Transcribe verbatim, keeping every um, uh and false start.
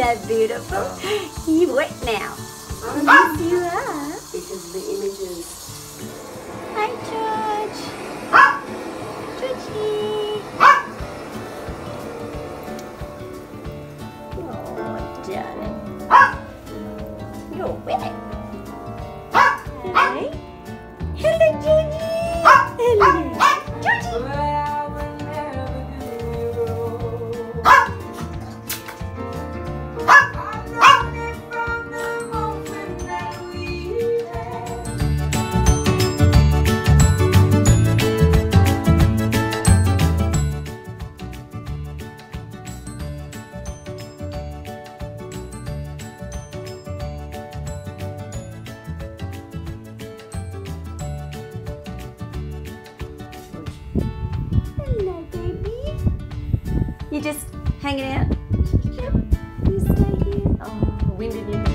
that beautiful? You wet now. Yes, you are. Because the images. Hi, George. Georgie. Oh, darling. You're wet. Hey. Hello, Georgie. Hello. Georgie. Hello, baby. You just hanging out? You stay here? Oh, when did you